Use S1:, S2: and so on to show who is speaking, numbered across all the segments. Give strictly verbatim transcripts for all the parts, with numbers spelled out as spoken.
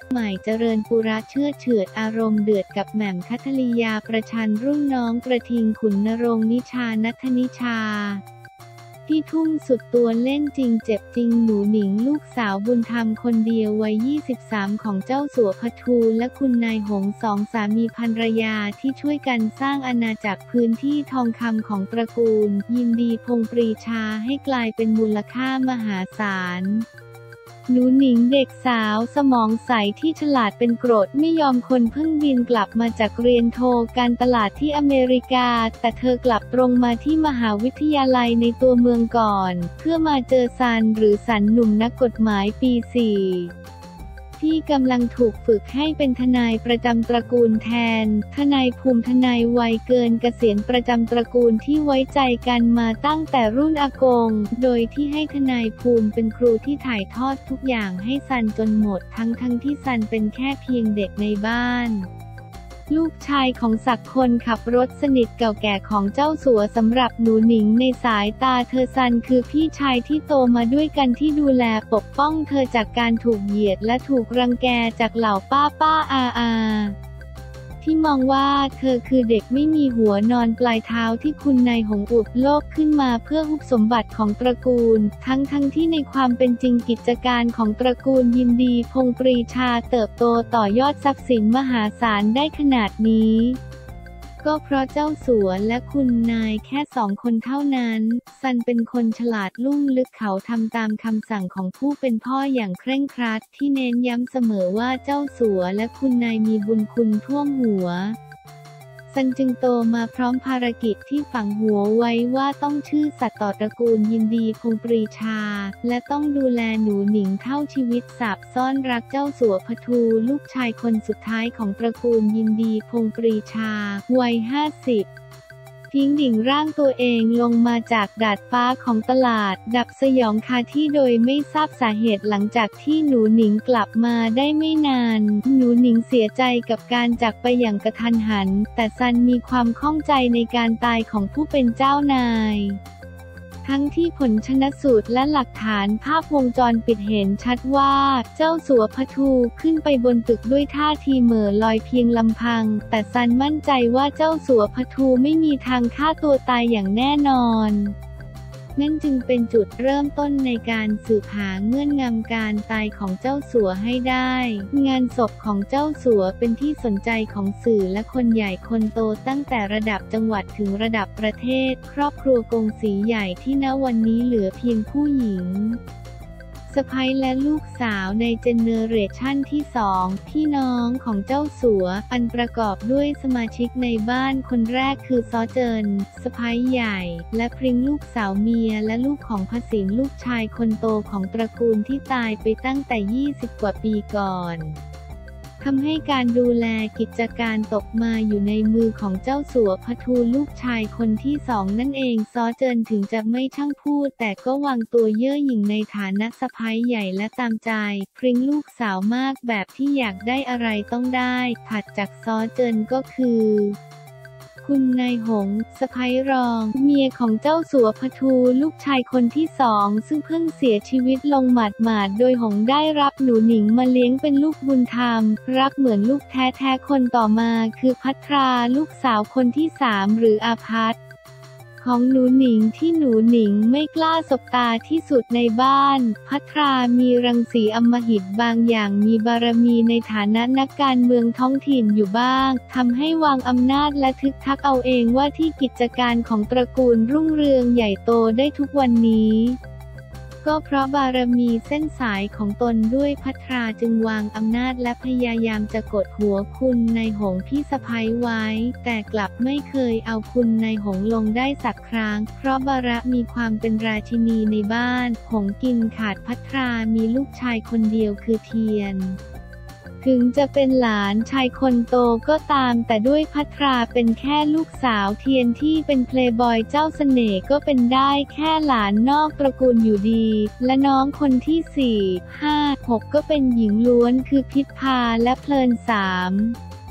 S1: ใหม่เจริญปุระเชื่อเฉือดอารมณ์เดือดกับแหม่มคัทลียาประชันรุ่นน้องกระทิงขุนนรงค์นิชานัทนิชาที่ทุ่มสุดตัวเล่นจริงเจ็บจริงหนูหนิงลูกสาวบุญธรรมคนเดียววัยยี่สิบสามของเจ้าสัวพทูและคุณนายหงส์สองสามีภรรยาที่ช่วยกันสร้างอาณาจักรพื้นที่ทองคำของตระกูลยินดีพงษ์ปรีชาให้กลายเป็นมูลค่ามหาศาลหนูหนิงเด็กสาวสมองใสที่ฉลาดเป็นกรดไม่ยอมคนเพิ่งบินกลับมาจากเรียนโทการตลาดที่อเมริกาแต่เธอกลับตรงมาที่มหาวิทยาลัยในตัวเมืองก่อนเพื่อมาเจอซันหรือสันหนุ่มนักกฎหมายปีสี่ที่กำลังถูกฝึกให้เป็นทนายประจำตระกูลแทนทนายภูมิทนายวัยเกินเกษียณประจำตระกูลที่ไว้ใจกันมาตั้งแต่รุ่นอากงโดยที่ให้ทนายภูมิเป็นครูที่ถ่ายทอดทุกอย่างให้ซันจนหมดทั้งทั้งที่ซันเป็นแค่เพียงเด็กในบ้านลูกชายของศักดิ์คนขับรถสนิทเก่าแก่ของเจ้าสัวสำหรับหนูหนิงในสายตาเธอซันคือพี่ชายที่โตมาด้วยกันที่ดูแลปกป้องเธอจากการถูกเหยียดและถูกรังแกจากเหล่าป้าป้าอาอาที่มองว่าเธอคือเด็กไม่มีหัวนอนปลายเท้าที่คุณนายหงส์อุบโลกขึ้นมาเพื่อฮุบสมบัติของตระกูลทั้งทั้งที่ในความเป็นจริงกิจการของตระกูลยินดีพงษ์ปรีชาเติบโตต่อยอดทรัพย์สินมหาศาลได้ขนาดนี้ก็เพราะเจ้าสัวและคุณนายแค่สองคนเท่านั้นซันเป็นคนฉลาดลุ่มลึกเขาทำตามคำสั่งของผู้เป็นพ่ออย่างเคร่งครัดที่เน้นย้ำเสมอว่าเจ้าสัวและคุณนายมีบุญคุณท่วมหัวซันจึงโตมาพร้อมภารกิจที่ฝังหัวไว้ว่าต้องชื่อสัตย์ต่อตระกูลยินดีพงษ์ปรีชาและต้องดูแลหนูหนิงเท่าชีวิตสาบซ่อนรักเจ้าสัวพทูลูกชายคนสุดท้ายของตระกูลยินดีพงษ์ปรีชาวัยห้าสิบทิ้งดิ่งร่างตัวเองลงมาจากดาดฟ้าของตลาดดับสยองคาที่โดยไม่ทราบสาเหตุหลังจากที่หนูหนิงกลับมาได้ไม่นานหนูหนิงเสียใจกับการจากไปอย่างกระทันหันแต่ซันมีความข้องใจในการตายของผู้เป็นเจ้านายทั้งที่ผลชันสูตรและหลักฐานภาพวงจรปิดเห็นชัดว่าเจ้าสัวพทูขึ้นไปบนตึกด้วยท่าทีเหม่อลอยเพียงลำพังแต่ซันมั่นใจว่าเจ้าสัวพทูไม่มีทางฆ่าตัวตายอย่างแน่นอนนั่นจึงเป็นจุดเริ่มต้นในการสืบหาเงื่อนงำการตายของเจ้าสัวให้ได้งานศพของเจ้าสัวเป็นที่สนใจของสื่อและคนใหญ่คนโตตั้งแต่ระดับจังหวัดถึงระดับประเทศครอบครัวกงสีใหญ่ที่ณวันนี้เหลือเพียงผู้หญิงสะใภ้และลูกสาวในเจเนอเรชันที่สองพี่น้องของเจ้าสัวอันประกอบด้วยสมาชิกในบ้านคนแรกคือซ้อเจินสะใภ้ใหญ่และพริ้งลูกสาวเมียและลูกของพสินลูกชายคนโตของตระกูลที่ตายไปตั้งแต่ยี่สิบกว่าปีก่อนทำให้การดูแลกิจการตกมาอยู่ในมือของเจ้าสัวพทูลูกชายคนที่สองนั่นเองซ้อเจินถึงจะไม่ช่างพูดแต่ก็วางตัวเย่อหยิ่งในฐานะสะใภ้ใหญ่และตามใจพริ้งลูกสาวมากแบบที่อยากได้อะไรต้องได้ถัดจากซ้อเจินก็คือคุณนายหงส์สะใภ้รองเมียของเจ้าสัวพทูลูกชายคนที่สองซึ่งเพิ่งเสียชีวิตลงหมาดๆโดยหงส์ได้รับหนูหนิงมาเลี้ยงเป็นลูกบุญธรรมรักเหมือนลูกแท้ๆคนต่อมาคือภัทราลูกสาวคนที่สามหรืออาภัทรของหนูหนิงที่หนูหนิงไม่กล้าสบตาที่สุดในบ้านภัทรามีรังสีอำมหิตบางอย่างมีบารมีในฐานะนักการเมืองท้องถิ่นอยู่บ้างทำให้วางอำนาจและทึกทักเอาเองว่าที่กิจการของตระกูลรุ่งเรืองใหญ่โตได้ทุกวันนี้ก็เพราะบารมีเส้นสายของตนด้วยภัทราจึงวางอำนาจและพยายามจะกดหัวคุณนายหงส์พี่สะใภ้ไว้แต่กลับไม่เคยเอาคุณนายหงส์ลงได้สักครั้งเพราะบารมีความเป็นราชินีในบ้านหงส์กินขาดภัทรามีลูกชายคนเดียวคือเทียนถึงจะเป็นหลานชายคนโตก็ตามแต่ด้วยภัทราเป็นแค่ลูกสาวเทียนที่เป็นเพลย์บอยเจ้าเสน่ห์ก็เป็นได้แค่หลานนอกตระกูลอยู่ดีและน้องคนที่สี่ ห้า หกก็เป็นหญิงล้วนคือพิษพาและเพลินสาม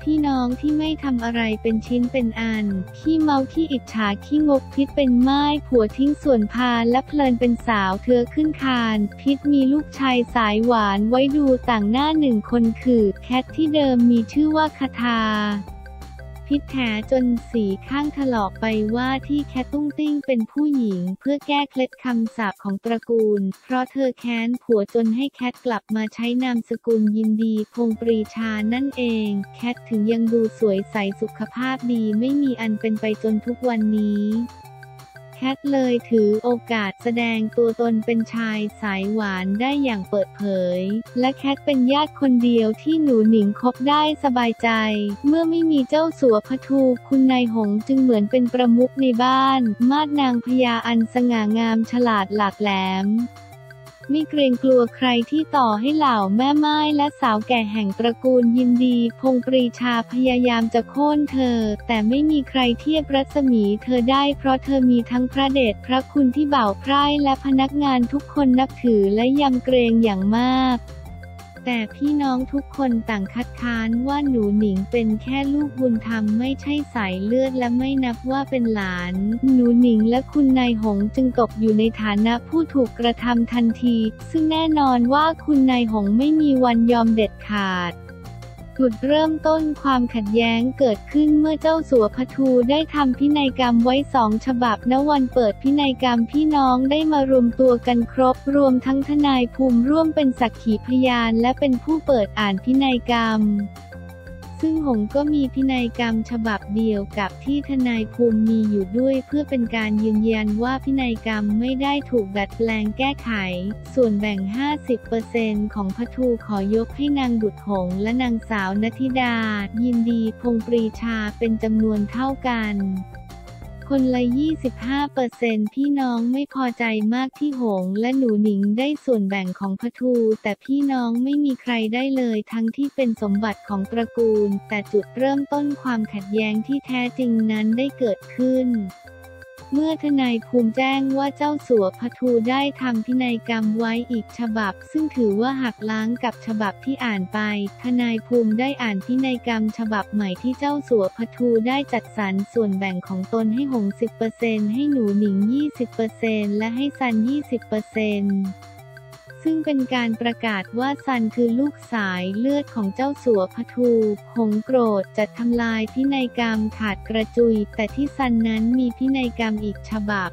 S1: พี่น้องที่ไม่ทำอะไรเป็นชิ้นเป็นอันขี้เมาขี้อิจฉาขี้งกพิษเป็นไม้ผัวทิ้งส่วนพาและเพลินเป็นสาวเธอขึ้นคานพิษมีลูกชายสายหวานไว้ดูต่างหน้าหนึ่งคนคือแคทที่เดิมมีชื่อว่าคทาพิษแผลจนสีข้างถลอกไปว่าที่แคทตุ้งติ้งเป็นผู้หญิงเพื่อแก้เคล็ดคำสาปของตระกูลเพราะเธอแค้นผัวจนให้แคทกลับมาใช้นามสกุลยินดีพงปรีชานั่นเองแคทถึงยังดูสวยใสสุขภาพดีไม่มีอันเป็นไปจนทุกวันนี้แคทเลยถือโอกาสแสดงตัวตนเป็นชายสายหวานได้อย่างเปิดเผยและแคทเป็นญาติคนเดียวที่หนูหนิงคบได้สบายใจเมื่อไม่มีเจ้าสัวพทูคุณนายหงจึงเหมือนเป็นประมุขในบ้านมาดนางพญาอันสง่างามฉลาดหลากแหลมไม่เกรงกลัวใครที่ต่อให้เหล่าแม่ไม้และสาวแก่แห่งตระกูลยินดีพงปรีชาพยายามจะโค่นเธอแต่ไม่มีใครเทียบรัศมีเธอได้เพราะเธอมีทั้งพระเดชพระคุณที่บ่าวไพร่และพนักงานทุกคนนับถือและยำเกรงอย่างมากแต่พี่น้องทุกคนต่างคัดค้านว่าหนูหนิงเป็นแค่ลูกบุญธรรมไม่ใช่สายเลือดและไม่นับว่าเป็นหลานหนูหนิงและคุณนายหงจึงตกอยู่ในฐานะผู้ถูกกระทำทันทีซึ่งแน่นอนว่าคุณนายหงไม่มีวันยอมเด็ดขาดจุดเริ่มต้นความขัดแย้งเกิดขึ้นเมื่อเจ้าสัวพทูได้ทำพินัยกรรมไว้สองฉบับณวันเปิดพินัยกรรมพี่น้องได้มารวมตัวกันครบรวมทั้งทนายภูมิร่วมเป็นสักขีพยานและเป็นผู้เปิดอ่านพินัยกรรมซึ่งหงก็มีพินัยกรรมฉบับเดียวกับที่ทนายภูมิมีอยู่ด้วยเพื่อเป็นการยืนยันว่าพินัยกรรมไม่ได้ถูกดัดแปลงแก้ไขส่วนแบ่ง ห้าสิบเปอร์เซ็นต์ ของพทูขอยกให้นางบุตรหงและนางสาวนธิดายินดีพงปรีชาเป็นจำนวนเท่ากันคนละ ยี่สิบห้าเปอร์เซ็นต์ พี่น้องไม่พอใจมากที่หงและหนูหนิงได้ส่วนแบ่งของพทูแต่พี่น้องไม่มีใครได้เลยทั้งที่เป็นสมบัติของตระกูลแต่จุดเริ่มต้นความขัดแย้งที่แท้จริงนั้นได้เกิดขึ้นเมื่อทนายภูมิแจ้งว่าเจ้าสัวพทูได้ทำพินัยกรรมไว้อีกฉบับซึ่งถือว่าหักล้างกับฉบับที่อ่านไปทนายภูมิได้อ่านพินัยกรรมฉบับใหม่ที่เจ้าสัวพทูได้จัดสรรส่วนแบ่งของตนให้หง สิบเปอร์เซ็นต์ ให้หนูหนิง ยี่สิบเปอร์เซ็นต์ และให้ซัน ยี่สิบเปอร์เซ็นต์ซึ่งเป็นการประกาศว่าซันคือลูกสายเลือดของเจ้าสัวพทูหงโกรธจะทำลายพินัยกรรมขาดกระจุยแต่ที่ซันนั้นมีพินัยกรรมอีกฉบับ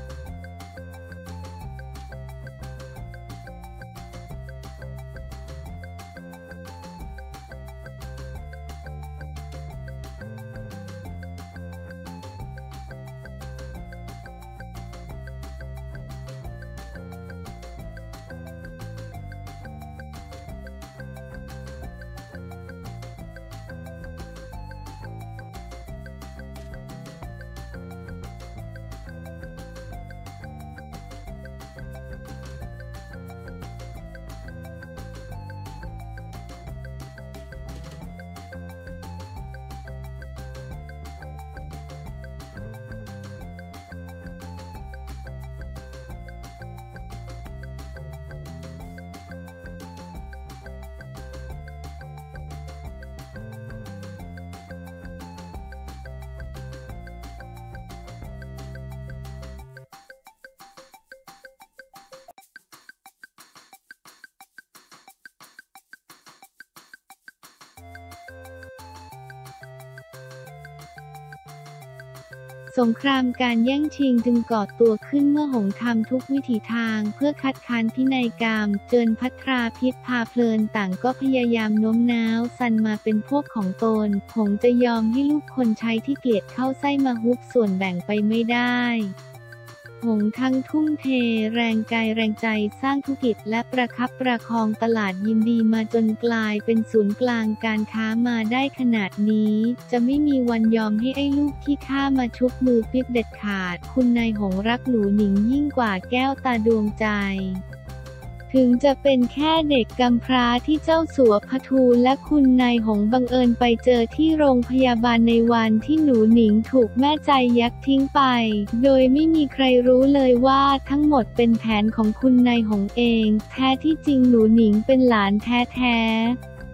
S1: สงครามการแย่งชิงจึงก่อตัวขึ้นเมื่อหงส์ทำทุกวิถีทางเพื่อคัดค้านพินัยกรรมเจินภัทราพิษพาเพลินต่างก็พยายามโน้มน้าวซันมาเป็นพวกของตนหงส์จะยอมให้ลูกคนใช้ที่เกลียดเข้าไส้มาฮุบส่วนแบ่งไปไม่ได้หงส์ทั้งทุ่มเทแรงกายแรงใจสร้างธุรกิจและประคับประคองตลาดยินดีมาจนกลายเป็นศูนย์กลางการค้ามาได้ขนาดนี้จะไม่มีวันยอมให้ไอ้ลูกที่ฆ่ามาชุบมือปิดเด็ดขาดคุณนายหงส์รักหนูหนิงยิ่งกว่าแก้วตาดวงใจถึงจะเป็นแค่เด็กกำพร้าที่เจ้าสัวพทูและคุณนายหงส์บังเอิญไปเจอที่โรงพยาบาลในวันที่หนูหนิงถูกแม่ใจยักทิ้งไปโดยไม่มีใครรู้เลยว่าทั้งหมดเป็นแผนของคุณนายหงส์เองแท้ที่จริงหนูหนิงเป็นหลานแท้ๆ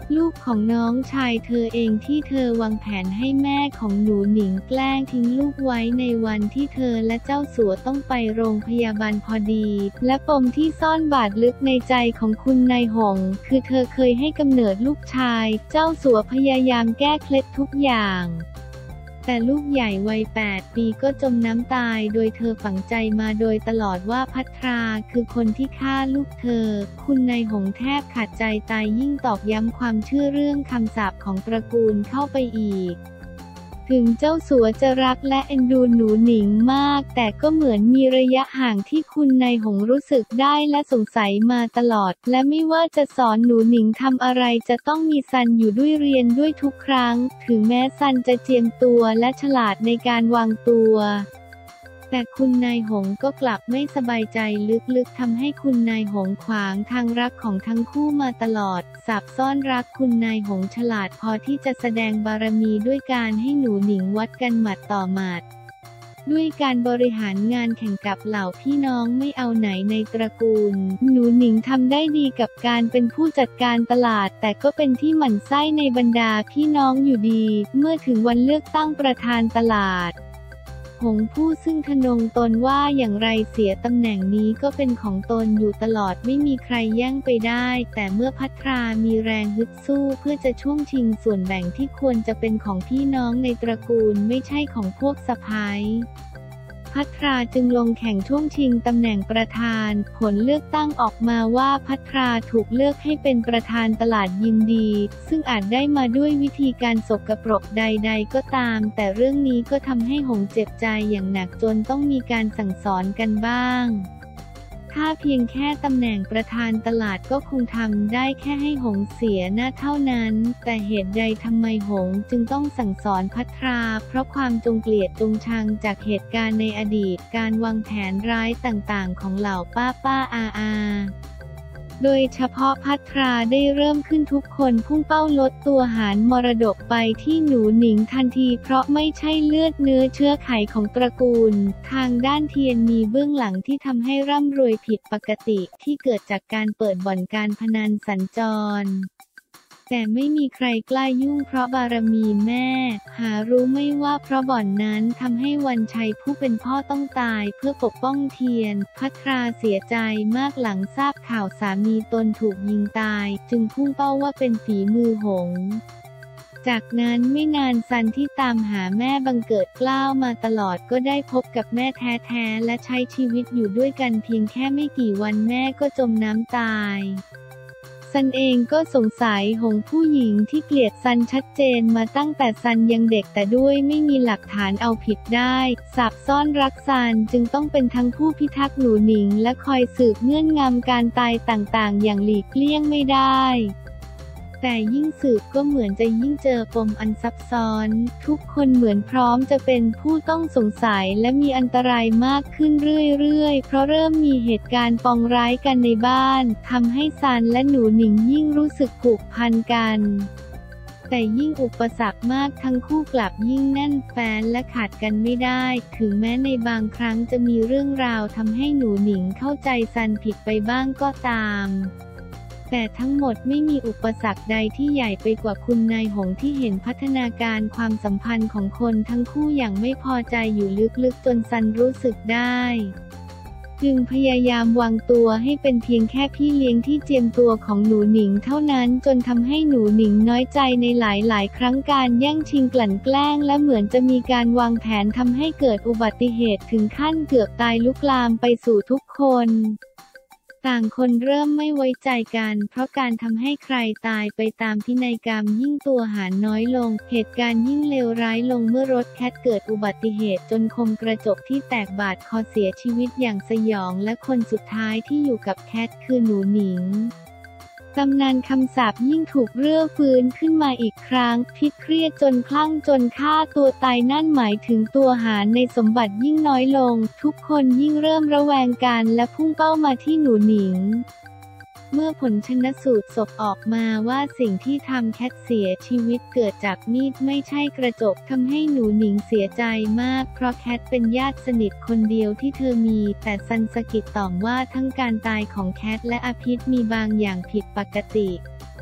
S1: ลูกของน้องชายเธอเองที่เธอวางแผนให้แม่ของหนูหนิงแกล้งทิ้งลูกไว้ในวันที่เธอและเจ้าสัวต้องไปโรงพยาบาลพอดี และปมที่ซ่อนบาดลึกในใจของคุณนายหงส์คือเธอเคยให้กำเนิดลูกชายเจ้าสัวพยายามแก้เคล็ดทุกอย่างแต่ลูกใหญ่วัยแปดปีก็จมน้ำตายโดยเธอฝังใจมาโดยตลอดว่าภัทราคือคนที่ฆ่าลูกเธอคุณนายหงส์แทบขาดใจตายยิ่งตอกย้ำความเชื่อเรื่องคำสาปของตระกูลเข้าไปอีกถึงเจ้าสัวจะรักและเอ็นดูหนูหนิงมากแต่ก็เหมือนมีระยะห่างที่คุณนายหงส์รู้สึกได้และสงสัยมาตลอดและไม่ว่าจะสอนหนูหนิงทำอะไรจะต้องมีซันอยู่ด้วยเรียนด้วยทุกครั้งถึงแม้ซันจะเจียมตัวและฉลาดในการวางตัวแต่คุณนายหงส์ก็กลับไม่สบายใจลึกๆทำให้คุณนายหงส์ขวางทางรักของทั้งคู่มาตลอดสาบซ่อนรักคุณนายหงส์ฉลาดพอที่จะแสดงบารมีด้วยการให้หนูหนิงวัดกันหมัดต่อหมัดด้วยการบริหารงานแข่งกับเหล่าพี่น้องไม่เอาไหนในตระกูลหนูหนิงทำได้ดีกับการเป็นผู้จัดการตลาดแต่ก็เป็นที่หมั่นไส้ในบรรดาพี่น้องอยู่ดีเมื่อถึงวันเลือกตั้งประธานตลาดหงผู้ซึ่งทะนงตนว่าอย่างไรเสียตำแหน่งนี้ก็เป็นของตนอยู่ตลอดไม่มีใครแย่งไปได้แต่เมื่อภัทรามีแรงฮึดสู้เพื่อจะช่วงชิงส่วนแบ่งที่ควรจะเป็นของพี่น้องในตระกูลไม่ใช่ของพวกสะใภ้ภัทราจึงลงแข่งช่วงชิงตำแหน่งประธานผลเลือกตั้งออกมาว่าภัทราถูกเลือกให้เป็นประธานตลาดยินดีซึ่งอาจได้มาด้วยวิธีการสกปรกใดๆก็ตามแต่เรื่องนี้ก็ทำให้หงเจ็บใจอย่างหนักจนต้องมีการสั่งสอนกันบ้างถ้าเพียงแค่ตำแหน่งประธานตลาดก็คงทำได้แค่ให้หงเสียหน้าเท่านั้นแต่เหตุใดทำไมหงจึงต้องสั่งสอนภัทราเพราะความจงเกลียดจงชังจากเหตุการณ์ในอดีตการวางแผนร้ายต่างๆของเหล่าป้าป้าอาอาโดยเฉพาะภัทราได้เริ่มขึ้นทุกคนพุ่งเป้าลดตัวหารมรดกไปที่หนูหนิงทันทีเพราะไม่ใช่เลือดเนื้อเชื้อไขของตระกูลทางด้านเทียนมีเบื้องหลังที่ทำให้ร่ำรวยผิดปกติที่เกิดจากการเปิดบ่อนการพนันสัญจรแต่ไม่มีใครกล้ายุ่งเพราะบารมีแม่หารู้ไม่ว่าเพราะบ่อนนั้นทำให้วันชัยผู้เป็นพ่อต้องตายเพื่อปกป้องเทียนภัทราเสียใจมากหลังทราบข่าวสามีตนถูกยิงตายจึงพุ่งเป้าว่าเป็นฝีมือหงส์จากนั้นไม่นานซันที่ตามหาแม่บังเกิดเกล้ามาตลอดก็ได้พบกับแม่แท้ๆและใช้ชีวิตอยู่ด้วยกันเพียงแค่ไม่กี่วันแม่ก็จมน้ำตายซันเองก็สงสัยหงผู้หญิงที่เกลียดซันชัดเจนมาตั้งแต่ซันยังเด็กแต่ด้วยไม่มีหลักฐานเอาผิดได้สาบซ่อนรักซันจึงต้องเป็นทั้งผู้พิทักษ์หนูหนิงและคอยสืบเงื่อนงำการตายต่างๆอย่างหลีกเลี่ยงไม่ได้แต่ยิ่งสืบก็เหมือนจะยิ่งเจอปมอันซับซ้อนทุกคนเหมือนพร้อมจะเป็นผู้ต้องสงสัยและมีอันตรายมากขึ้นเรื่อยๆเพราะเริ่มมีเหตุการณ์ปองร้ายกันในบ้านทำให้ซันและหนูหนิงยิ่งรู้สึกผูกพันกันแต่ยิ่งอุปสรรคมากทั้งคู่กลับยิ่งแน่นแฟ้นและขาดกันไม่ได้ถึงแม้ในบางครั้งจะมีเรื่องราวทำให้หนูหนิงเข้าใจซันผิดไปบ้างก็ตามแต่ทั้งหมดไม่มีอุปสรรคใดที่ใหญ่ไปกว่าคุณนายหงที่เห็นพัฒนาการความสัมพันธ์ของคนทั้งคู่อย่างไม่พอใจอยู่ลึกๆจนซันรู้สึกได้จึงพยายามวางตัวให้เป็นเพียงแค่พี่เลี้ยงที่เจียมตัวของหนูหนิงเท่านั้นจนทำให้หนูหนิงน้อยใจในหลายๆครั้งการแย่งชิงกลั่นแกล้งและเหมือนจะมีการวางแผนทำให้เกิดอุบัติเหตุถึงขั้นเกือบตายลุกลามไปสู่ทุกคนต่างคนเริ่มไม่ไว้ใจกันเพราะการทำให้ใครตายไปตามพินัยกรรมยิ่งตัวหารน้อยลงเหตุการณ์ยิ่งเลวร้ายลงเมื่อรถแคทเกิดอุบัติเหตุจนคมกระจกที่แตกบาดคอเสียชีวิตอย่างสยองและคนสุดท้ายที่อยู่กับแคทคือหนูหนิงตำนานคำสาปยิ่งถูกเรื่อฟื้นขึ้นมาอีกครั้งพิษเครียดจนคลั่งจนฆ่าตัวตายนั่นหมายถึงตัวหารในสมบัติยิ่งน้อยลงทุกคนยิ่งเริ่มระแวงกันและพุ่งเป้ามาที่หนูหนิงเมื่อผลชันสูตรศพออกมาว่าสิ่งที่ทำแคทเสียชีวิตเกิดจากมีดไม่ใช่กระจกทำให้หนูหนิงเสียใจมากเพราะแคทเป็นญาติสนิทคนเดียวที่เธอมีแต่ซันสะกิดตอบว่าทั้งการตายของแคทและอภิษมีบางอย่างผิดปกติ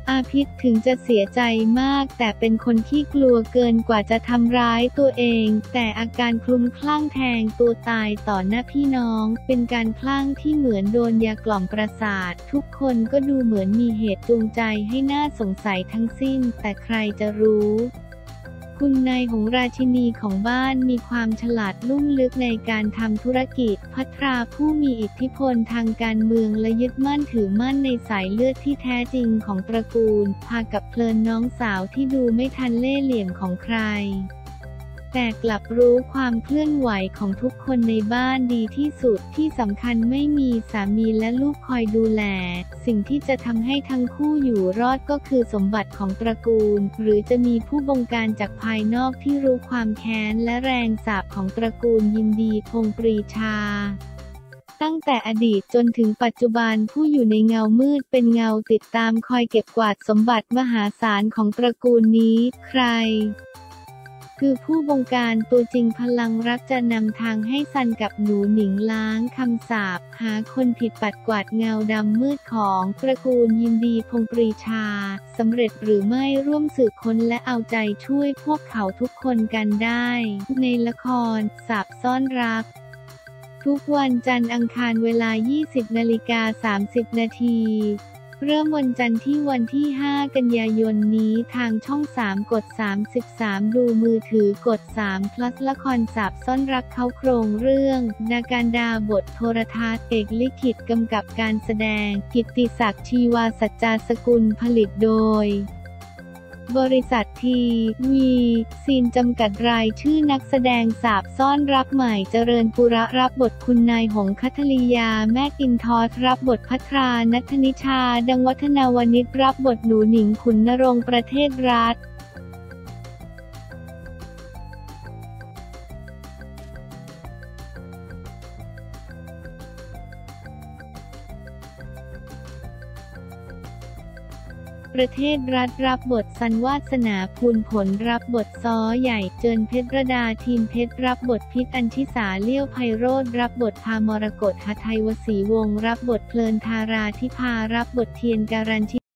S1: อาพิษถึงจะเสียใจมากแต่เป็นคนที่กลัวเกินกว่าจะทำร้ายตัวเองแต่อาการคลุ้มคลั่งแทงตัวตายต่อหน้าพี่น้องเป็นการคลั่งที่เหมือนโดนยากล่อมประสาททุกคนก็ดูเหมือนมีเหตุจูงใจให้น่าสงสัยทั้งสิ้นแต่ใครจะรู้คุณนายของราชินีของบ้านมีความฉลาดลุ่มลึกในการทำธุรกิจพัทราผู้มีอิทธิพลทางการเมืองและยึดมั่นถือมั่นในสายเลือดที่แท้จริงของตระกูลพากับเพลินน้องสาวที่ดูไม่ทันเล่ห์เหลี่ยมของใครแต่กลับรู้ความเคลื่อนไหวของทุกคนในบ้านดีที่สุดที่สำคัญไม่มีสามีและลูกคอยดูแลสิ่งที่จะทำให้ทั้งคู่อยู่รอดก็คือสมบัติของตระกูลหรือจะมีผู้บงการจากภายนอกที่รู้ความแค้นและแรงสาปของตระกูลยินดีพงษ์ปรีชาตั้งแต่อดีตจนถึงปัจจุบันผู้อยู่ในเงามืดเป็นเงาติดตามคอยเก็บกวาดสมบัติมหาศาลของตระกูลนี้ใครคือผู้บงการตัวจริงพลังรักจะนำทางให้ซันกับหนูหนิงล้างคำสาปหาคนผิดปัดกวาดเงาดำมืดของตระกูลยินดีพงษ์ปรีชาสำเร็จหรือไม่ร่วมสืบค้นและเอาใจช่วยพวกเขาทุกคนกันได้ในละครสาปซ่อนรักทุกวันจันทร์อังคารเวลา ยี่สิบนาฬิกาสามสิบนาทีเริ่มวันจันทร์ที่วันที่ห้ากันยายนนี้ทางช่องสามกดสามสิบสามดูมือถือกดสาม plus ละครสาปซ่อนรักเข้าโครงเรื่องนาการดาบทโทรทัศน์เอกลิขิตกำกับการแสดงกิตติศักดิ์ชีวาสัจจาสกุลผลิตโดยบริษัททีวีซีนจำกัดรายชื่อนักแสดงสาปซ่อนรักใหม่เจริญปุระรับบทคุณนายหงส์คัทลียาแม่กินทอสรับบทพัทรานัทนิชาดังวัฒนาวณิชรับบทหนูหนิงขุนนรงค์ประเทศรัฐประเทศรัฐรับบทสันวาสนาภูลผลรับบทซ้อใหญ่เจินเพชรดาทีมเพชรรับบทพิษอัญชิสาเลี้ยวไพโรจน์รับบทพามรกตหทัยวศรีวงศ์รับบทเพลินธาราธิภารับบทเทียนการัญชิ